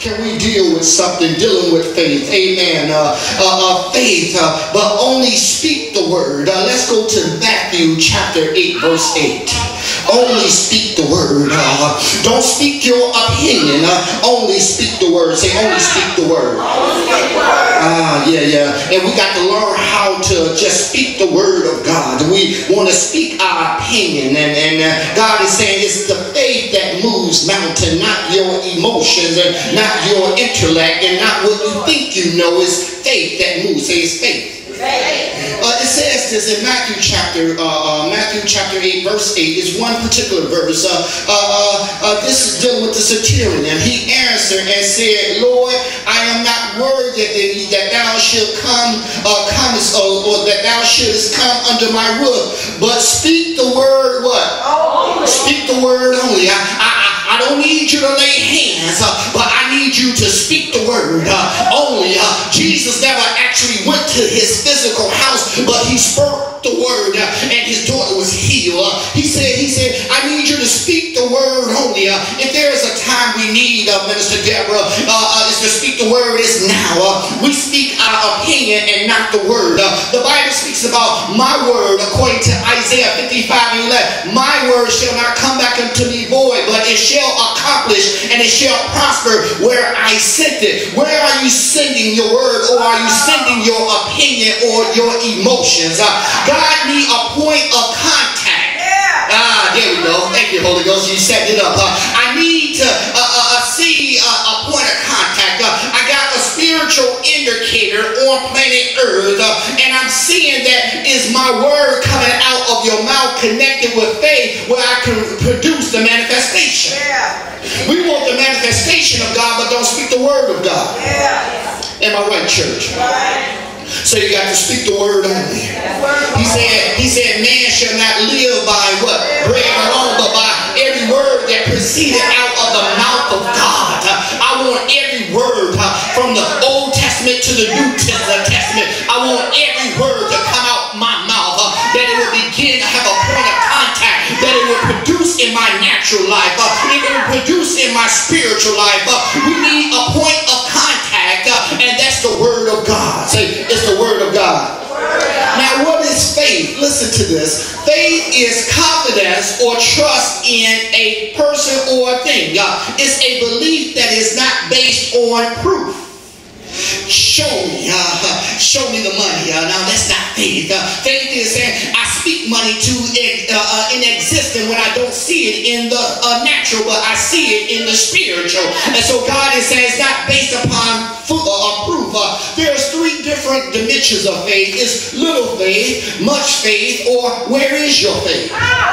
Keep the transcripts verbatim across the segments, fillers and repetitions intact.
can we deal with something dealing with faith? Amen. Uh, uh, uh, faith, uh, but only speak the word. Uh, let's go to Matthew chapter eight, verse eight. Only speak the word. Uh, don't speak your opinion. Uh, only speak the word. Say, only speak the word. Ah, uh, yeah, yeah. And we got to learn how to just speak the word of God. We want to speak our opinion. And, and uh, God is saying it's the faith that moves mountain, not your emotions and not your intellect and not what you think you know. It's faith that moves. Say it's faith. Uh, it says this in Matthew chapter uh, uh, Matthew chapter eight, verse eight. Is one particular verse. Uh, uh, uh, uh, this is dealing with the centurion. He answered and said, Lord, I am not worthy that, that thou shouldst come, uh, comest, or, or that thou shouldest come under my roof, but speak the word. What? Only. Speak the word only. I, I, I don't need you to lay hands, uh, but I need you to speak the word uh, only. Uh, Jesus never actually went to his physical house, but he spoke the word uh, and his daughter was healed. Uh, he said, he said, I need you to speak the word only. Uh, if there is a time we need, uh, Minister Deborah, uh, uh, is to speak the word, it's now. Uh, we speak our opinion and not the word. Uh, the Bible speaks about my word, according to Isaiah fifty-five and eleven. My word shall not come back unto me void, but it shall accomplish and it shall prosper where I sent it. Where are you sending your word, or are you sending your opinion or your emotions? Uh, God need a point of contact. Ah, there we go. Thank you, Holy Ghost. You set it up. Uh, I need to uh, uh, see uh, a point of contact. Uh, I got a spiritual indicator on planet Earth, uh, and I'm seeing that is my word coming out of your mouth connected with faith, where I can produce the manifestation. Yeah. We want the manifestation of God, but don't speak the word of God. Yeah. Am I right, church? Right. So you got to speak the word only. He said, he said, man shall not live by what? Bread alone, but by every word that proceeded out of the mouth of God. I want every word from the Old Testament to the New Testament. I want every word to come out my mouth, that it will begin to have a point of contact, that it will produce in my natural life, it will produce in my spiritual life. We need a point of contact, and that's the word of God. Say, it's the word of God. Now, what is faith? Listen to this. Faith is confidence or trust in a person or a thing. It's a belief that is not based on proof. Show me, uh, show me the money. Uh, now that's not faith. Uh, faith is saying I speak money to uh, uh, in existence when I don't see it in the uh, natural, but I see it in the spiritual. And so God is saying it's not based upon uh, proof. Uh, there's three different dimensions of faith. It's little faith, much faith, or where is your faith?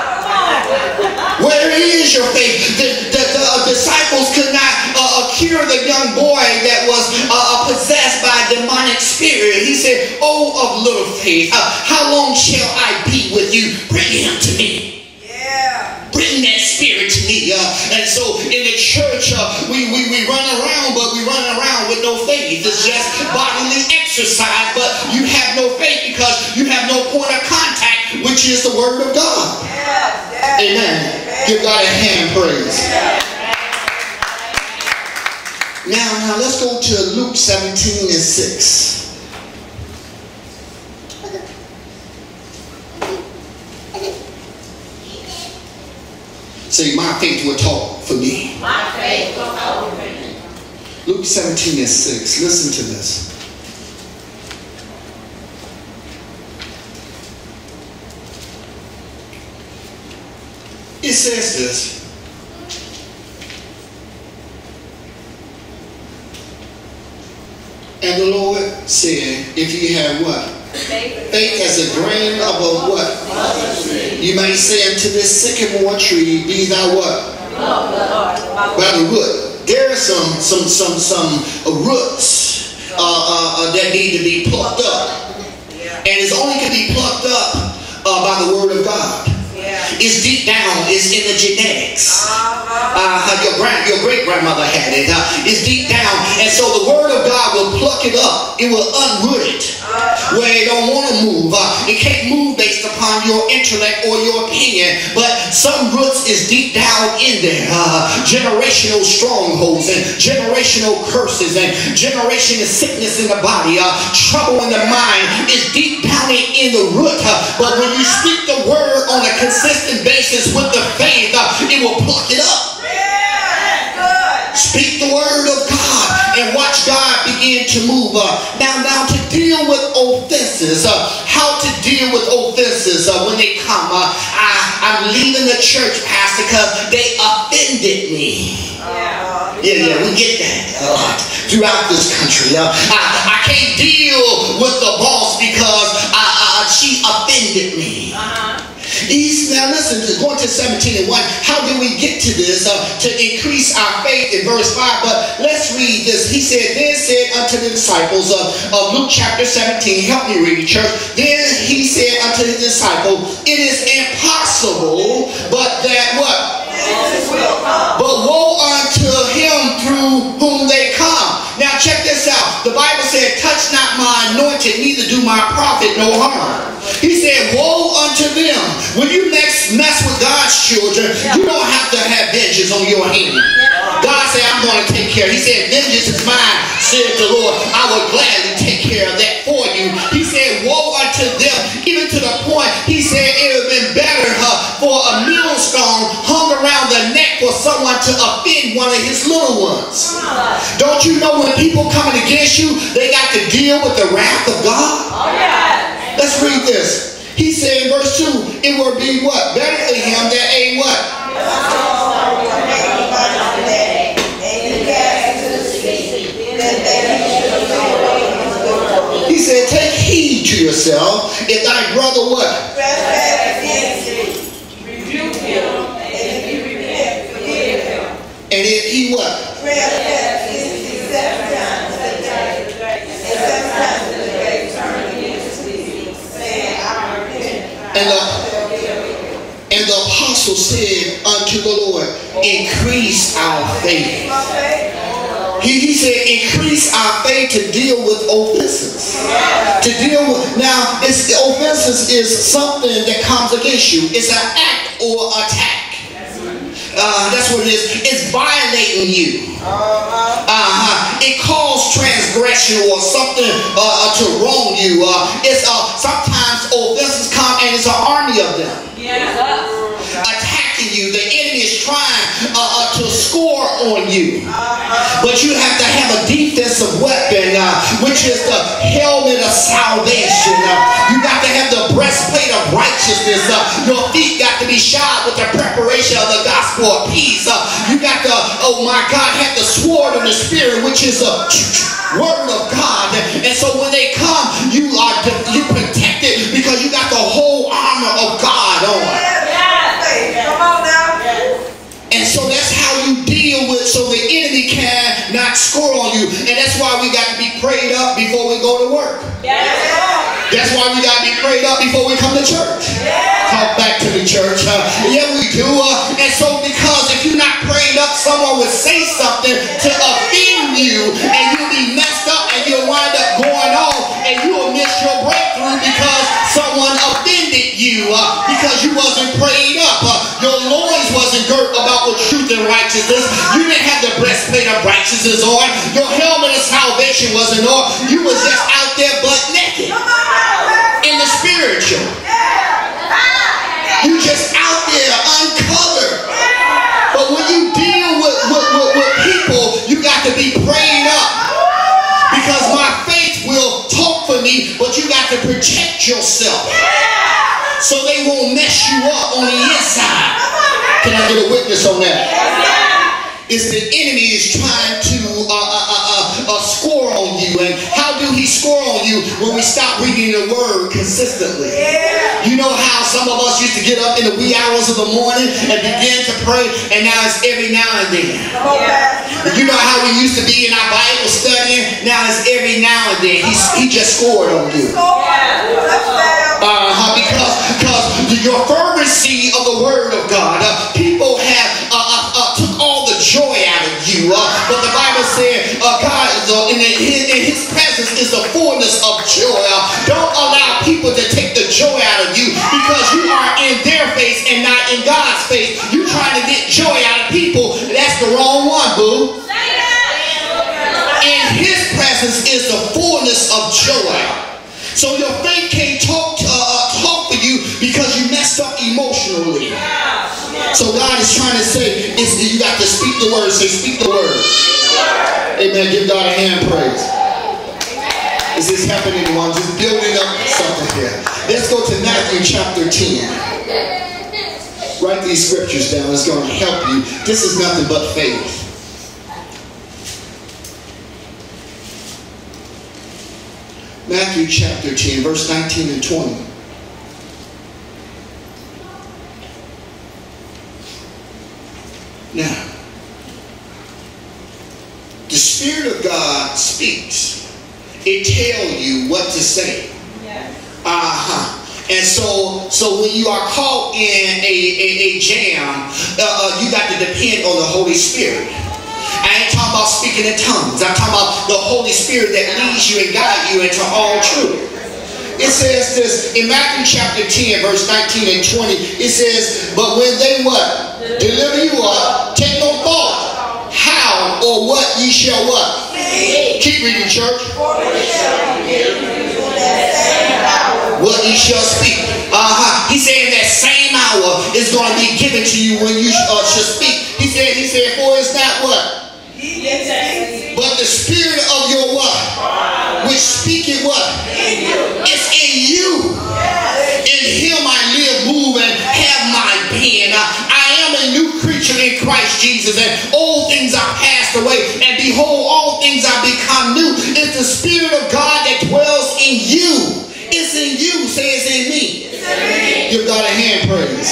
Where is your faith? The, the, the uh, disciples could not uh, cure the young boy that was uh, possessed by a demonic spirit. He said, oh, of little faith, uh, how long shall I be with you? Bring him to me. Yeah. Bring that spirit to me. Uh, and so in the church, uh, we, we, we run around, but we run around with no faith. It's just bodily exercise, but you have no faith because you have no point of contact, which is the word of God. Yeah. Amen. Amen. Give God a hand praise. Yeah. Now, now let's go to Luke seventeen and six. Say, my faith will talk for me. My faith will talk for me. Luke seventeen and six. Listen to this. It says this. And the Lord said, if you have what? Faith, faith as a grain of a what? You may say unto this sycamore tree, be thou what? By the root. There are some some some some roots uh, uh, that need to be plucked up, and it's only can be plucked up uh, by the word of God. It's deep down. It's in the genetics. Uh-huh. uh, your grand, your great grandmother had it. Uh, it's deep down, and so the word of God will pluck it up. It will unroot it where it don't want to move. Uh, it can't move based upon your intellect or your opinion, but some roots is deep down in there. Uh, generational strongholds and generational curses and generational sickness in the body, uh, trouble in the mind is deep down in the root. Uh, but when you speak the word on a consistent basis with the faith, uh, it will pluck it up. Speak the word of God and watch God begin to move. Uh, now, now to deal with offenses, uh, how to deal with offenses uh, when they come. Uh, I, I'm leaving the church, Pastor, because they offended me. Yeah, yeah, we get that uh, throughout this country. Uh, I, I can't deal with the boss because uh, uh, she offended me. Uh-huh. He's, now listen, going to seventeen and one, how do we get to this? Uh, to increase our faith in verse five, but let's read this. He said, then said unto the disciples of, of Luke chapter seventeen, help me read, church. Then he said unto his disciple, it is impossible, but that what? But woe unto him through whom they come. Now check this out. The Bible said, touch not my anointed, neither do my prophet no harm. He said, woe unto them. When you mess, mess with God's children, you don't have to have vengeance on your hand. God said, I'm going to take care. He said, vengeance is mine, said the Lord. I will gladly take care of that for you. He said, woe unto them. Even to the point, he said, it would have been better uh, for a millstone hung around the neck for someone to offend one of his little ones. Don't you know when people coming against you, they got to deal with the wrath of God? Oh, yeah. Let's read this. He said in verse two, it will be what? Better for him that a what? He said, take heed to yourself. If thy brother what? Rebuke him. And if he repent, forgive him. And if he what? And the, and the apostle said unto the Lord, increase our faith. He, he said, increase our faith to deal with offenses. To deal with, now, it's, offenses is something that comes against you. It's an act or attack. Uh, that's what it is. It's violating you. Uh-huh. It calls transgression or something uh, to wrong you. Uh, it's uh, sometimes offenses come and it's an army of them. Yeah. Attacking you. The enemy is trying uh, uh, to score on you. But you have to have a defensive weapon, uh, which is the helmet of salvation. Uh, you got to have the breastplate of righteousness. Uh, your feet got to be shod with the preparation of the gospel of peace. Uh, you got to, oh my God, have the sword of the Spirit, which is the word of God. And so when they come, you are you protected because you got the whole armor of God on. Come on now. And so that's how you deal with, so the enemy cannot score on you. And that's why we got to be prayed up before we go to work. Yeah. That's why we got to be prayed up before we come to church. Yeah. Talk back to the church. Uh, yeah, we do. Uh, and so because if you're not prayed up, someone would say something to offend you and you'll be messed up and you'll wind up going on and you'll miss your breakthrough because someone offended you uh, because you wasn't prayed up. Uh, your loins wasn't girt about with truth and righteousness. You didn't have the breastplate of righteousness on. Your helmet of salvation wasn't on. You was just out there butt naked in the spiritual. You just out there uncovered. But when you deal with, with, with, with people, you got to be prayed up. Because my faith will talk for me, but you got to protect yourself. So they won't mess you up on the inside. Can I get a witness on that? It's the enemy is trying to uh, uh, uh, uh, score on you. And how do he score on you? When we stop reading the word consistently. Yeah. You know how some of us used to get up in the wee hours of the morning and begin to pray, and now it's every now and then. Yeah. You know how we used to be in our Bible studying, now it's every now and then. He's, he just scored on you. Uh, because, because your fervency of the word of God, uh, people have uh, uh, uh, took all the is the fullness of joy. Don't allow people to take the joy out of you because you are in their face and not in God's face. You're trying to get joy out of people. That's the wrong one, boo. In his presence is the fullness of joy. So your faith can't talk, to, uh, talk for you because you messed up emotionally. So God is trying to say, it's, you got to speak the word. Say, speak the word. Amen. Give God a hand praise. Is this happening, anyone? Just building up something here. Let's go to Matthew chapter ten. Write these scriptures down. It's going to help you. This is nothing but faith. Matthew chapter ten, verse nineteen and twenty. Now, the Spirit of God speaks. It tells you what to say. Yes. Uh-huh. And so, so when you are caught in a, a, a jam, uh, uh, you got to depend on the Holy Spirit. I ain't talking about speaking in tongues. I'm talking about the Holy Spirit that leads you and guides you into all truth. It says this in Matthew chapter ten, verse nineteen and twenty. It says, but when they what? Deliver you up, take no thought how or what ye shall what? Keep reading, church. What ye shall speak. Uh-huh. He said that same hour is going to be given to you when you uh, should speak. He said, he said, for it's not what? But the Spirit of your what? Which speaketh what? It's in you. In him I live, move, and have my being. I am a new creature in Christ Jesus, and old things are passed away, and behold, all things are become new. It's the Spirit of God that dwells in you. It's in you. Say it's in me. It's in me. Give God a hand praise.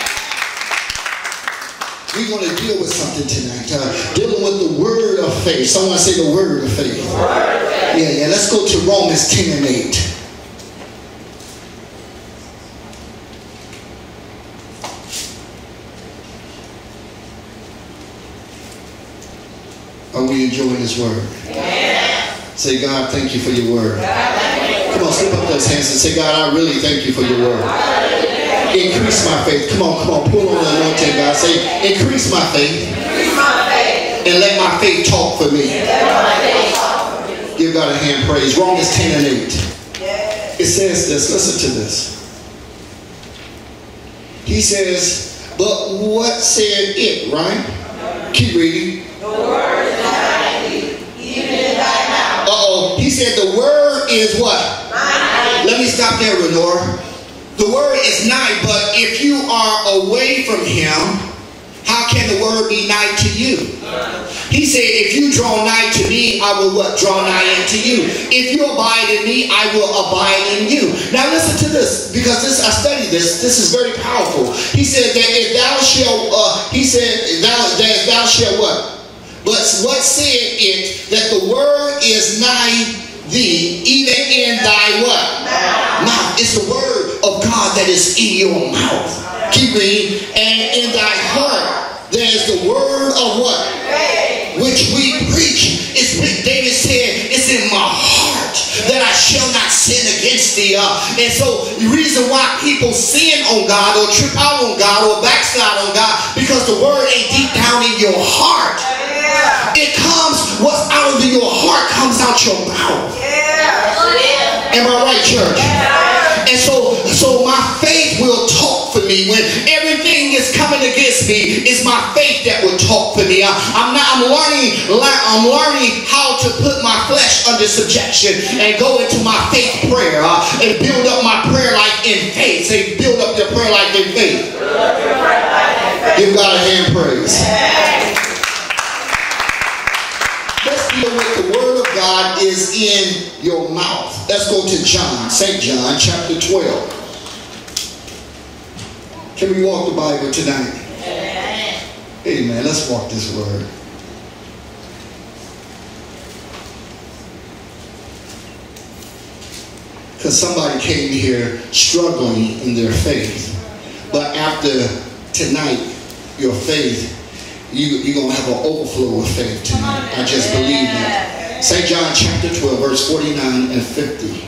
We're going to deal with something tonight. Uh, dealing with the word of faith. Someone say the word of faith. Word of faith. Yeah, yeah. Let's go to Romans ten and eight. Are we enjoying His word? Yeah. Say, God, thank you for your word. Come on, slip up those hands and say, God, I really thank you for your word. Increase my faith. Come on, come on. Pull on the anointing, God. Say, increase my faith. Increase my faith. And let my faith talk for me. Give God a hand praise. Romans ten and eight. It says this. Listen to this. He says, but what said it, right? Keep reading. The word is nigh thee, even in thy mouth. Uh-oh. He said the word is what? Nigh. Let me stop there, Renora. The word is nigh, but if you are away from him, how can the word be nigh to you? He said, if you draw nigh to me, I will what? Draw nigh unto you. If you abide in me, I will abide in you. Now listen to this, because this I studied this. This is very powerful. He said that if thou shalt, uh, he said thou that thou shalt what? But what said it that the word is nigh thee, even in thy what? Mouth. Mouth. It's the word of God that is in your mouth. Keep reading. And in thy heart there is the word of what? Which we preach. It's David said, it's in my heart that I shall not sin against thee. Uh, and so the reason why people sin on God or trip out on God or backslide on God, because the word ain't deep down in your heart. It comes, what's out of your heart comes out your mouth. Am I right, church? And so, so my faith will talk for me. When everything is coming against me, it's my faith that will talk for me. I, I'm not. I'm learning. I'm learning how to put my flesh under subjection and go into my faith prayer uh, and build up my prayer life in faith. Say, build up your prayer life in faith. Give God a hand praise. Let's deal with the word of God is in your mouth. Let's go to John, Saint John, chapter twelve. Can we walk the Bible tonight? Amen. Amen. Let's walk this word. Because somebody came here struggling in their faith. But after tonight, your faith, you, you're going to have an overflow of faith tonight. I just believe that. Saint John chapter twelve, verse forty-nine and fifty.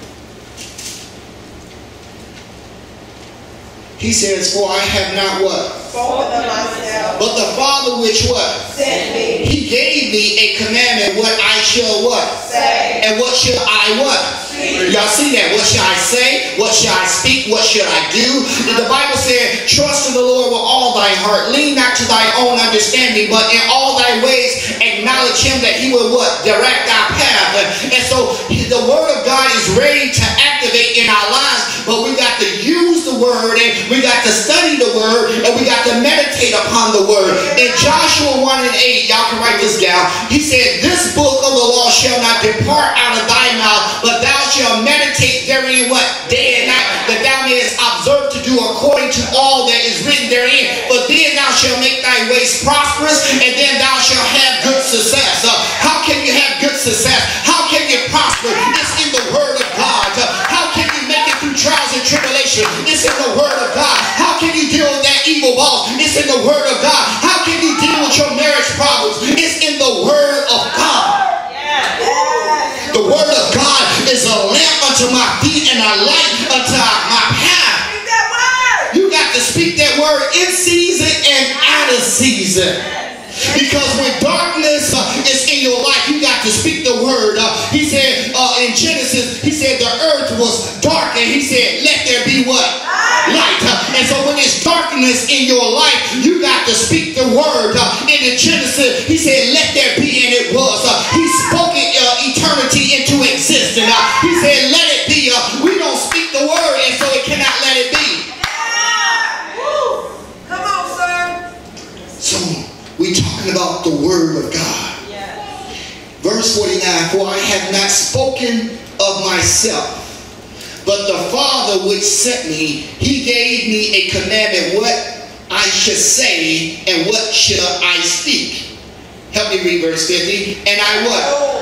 He says, for I have not what? Spoken myself. But the Father which what? Sent me. He gave me a commandment what I shall what? Say. And what shall I what? Y'all see that? What shall I say? What shall I speak? What should I do? The Bible said, trust in the Lord with all thy heart. Lean not to thy own understanding, but in all thy ways acknowledge him that he will what? Direct our path. And so the word of God is ready to activate in our lives, but we got to use the word, and we got to study the word, and we got to meditate upon the word. In Joshua one and eight, y'all can write this down. He said, this book of the law shall not depart out of thy mouth, but thou shalt meditate therein what? Day and night, that thou mayest observe to do according to all that is written therein. But then thou shalt make thy ways prosperous, and then thou shalt have good success. Uh, how can you have good success? How can you prosper? It's in the word of God. Uh, how can you make it through trials and tribulation? It's in the word of God. How can you deal with that evil boss? It's in the word of God. How can you deal with your marriage problems? It's in the word of God. The word of God is a lamp unto my feet and a light unto my path. You got to speak that word in season and out of season. Because when darkness uh, is in your life, you got to speak the word. Uh, he said uh, in Genesis, he said the earth was dark, and he said, let there be what? Light. Uh, and so when there's darkness in your life, you got to speak the word. Uh, in the Genesis, he said, let there be, and it was. Uh, he spoke it, uh, eternity into existence. Uh, he said, let it be. Uh, we don't speak the word, and so it cannot let it be. Come on, sir. So we're talking about the word of God. Yes. Verse forty-nine, for I have not spoken of myself, but the Father which sent me, he gave me a commandment what I should say and what shall I speak. Help me read verse fifty. And I what?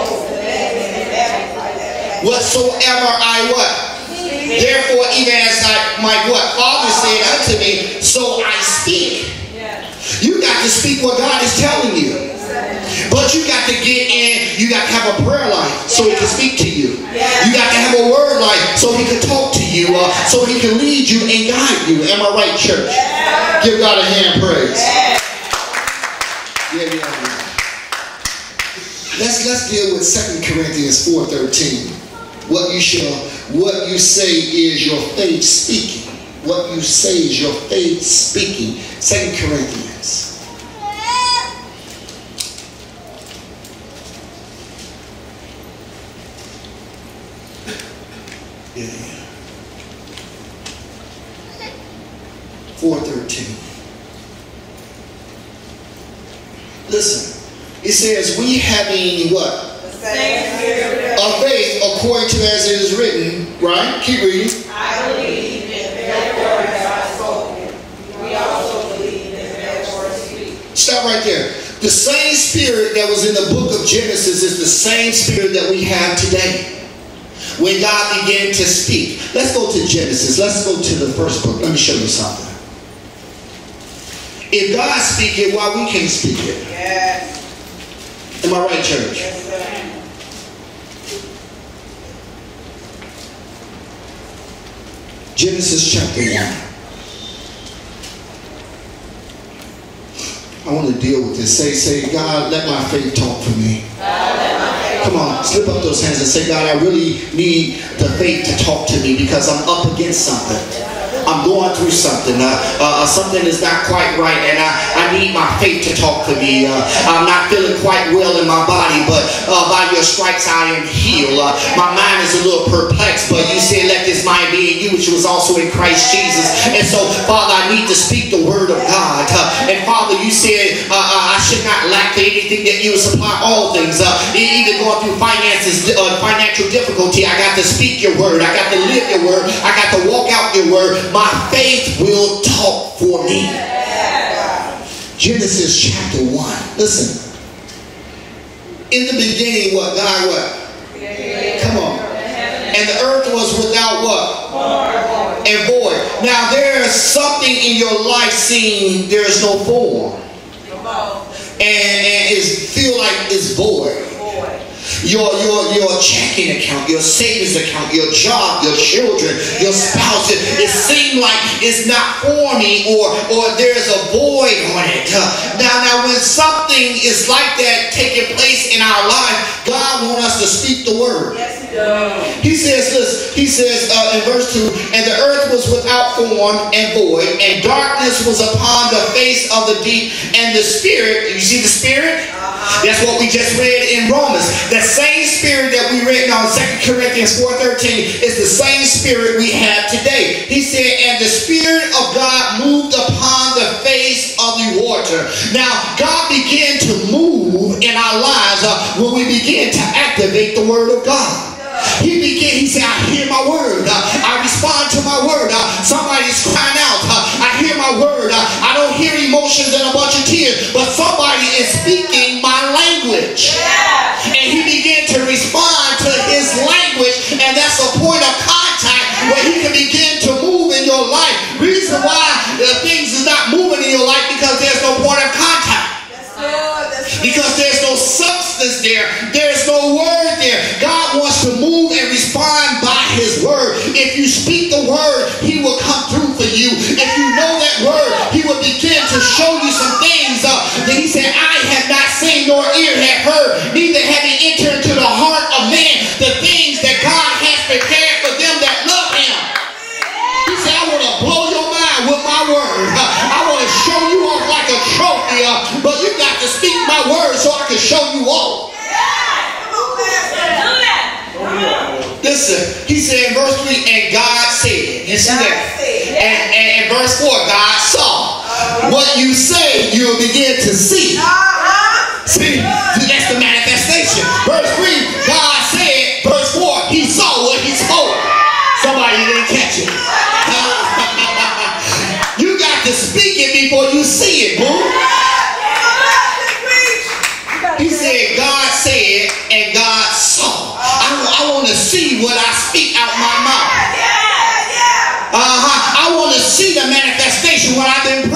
Whatsoever I what? Therefore, even as I, my what? Father said unto me, so I speak. You got to speak what God is telling you. But you got to get in, you got to have a prayer life so he can speak to you. You got to have a word life so he can talk to you, uh, so he can lead you and guide you. Am I right, church? Give God a hand praise. Yeah, yeah, yeah. Let's, let's deal with Second Corinthians four thirteen. What you shall, what you say is your faith speaking. What you say is your faith speaking. Second Corinthians. Yeah. four thirteen. Listen. It says, we having what? A faith according to as it is written, right? Keep reading. I believe in therefore have I spoken. We also believe in therefore speak. Stop right there. The same spirit that was in the book of Genesis is the same spirit that we have today. When God began to speak. Let's go to Genesis. Let's go to the first book. Let me show you something. If God speak it, why we can't speak it? Yes. Am I right, church? Yes, sir. Genesis chapter one. I want to deal with this. Say, say, God, let my faith talk for me. God, let my faith Come on, slip up those hands and say, God, I really need the faith to talk to me because I'm up against something. I'm going through something. Uh, uh, something is not quite right, and I, I need my faith to talk for me. Uh, I'm not feeling quite well in my body, but uh, by your stripes I am healed. Uh, my mind is a little perplexed, but you said, let this mind be in you, which was also in Christ Jesus. And so, Father, I need to speak the word of God. Uh, and Father, you said uh, uh, I should not lack for anything, that you would supply all things. Uh, even going through finances, uh, financial difficulty, I got to speak your word. I got to live your word. I got to walk out your word. My faith will talk for me. Genesis chapter one. Listen. In the beginning, what? God what? Come on. And the earth was without what? And void. Now there is something in your life seeing there is no form. And, and it feel like it's void. your, your, your checking account, your savings account, your job, your children, your spouse. It, it seems like it's not forming, or, or there's a void on it. Now, now, when something is like that taking place in our life, God wants us to speak the word. Yes, he does. He says this, he says uh, in verse two, and the earth was without form and void, and darkness was upon the face of the deep, and the Spirit, you see the Spirit? Uh-huh. That's what we just read in Romans. The same Spirit that we read on Second Corinthians four thirteen is the same Spirit we have today. He said, and the Spirit of God moved upon the face of the water. Now, God began to move in our lives uh, when we begin to activate the Word of God. He began, he said, I hear my word. Uh, I respond to my word. Uh, somebody's crying out. Uh, I hear my word. Uh, I don't hear emotions and a bunch of tears, but somebody is speaking my language. Yeah. And he began to respond to his language, and that's a point of contact where he can begin to move in your life. Reason why uh, things is not moving in your life, because there's no point of contact. Because there's no substance there. There's no word there. God wants to move and respond by his word. If you speak the word, he will come through for you. If you know that word, he will begin to show you some things uh, that he said, I have not seen nor ear have heard, neither have he entered into the heart of man the things that God has prepared for them that love him. He said, I want to blow your mind with my word. I want to show you off like a trophy, uh, but you got to speak my word so I can show you all. Listen, he said in verse three, and God said, and, see that? And, and in verse four, God saw. What you say, you'll begin to see. See, that's the manifestation. Verse three, God said. Verse four, he saw what he spoke. Somebody didn't catch it. You got to speak it before you see it, boo. He said, God said, and God saw. I, I want to see what I speak out my mouth. Uh-huh. I want to see the manifestation when I've been